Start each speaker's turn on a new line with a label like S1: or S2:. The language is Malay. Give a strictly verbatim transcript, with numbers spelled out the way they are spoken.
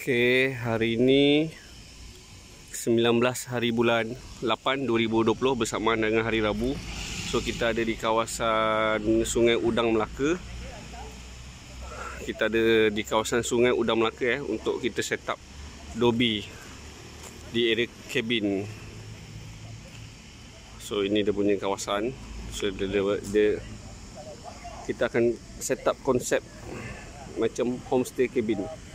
S1: Okey, hari ini sembilan belas hari bulan lapan dua ribu dua puluh bersamaan dengan hari Rabu. So kita ada di kawasan Sungai Udang Melaka. Kita ada di kawasan Sungai Udang Melaka eh untuk kita set up dobi di area kabin. So ini dia punya kawasan. So dia, dia, dia kita akan set up konsep macam homestay cabin.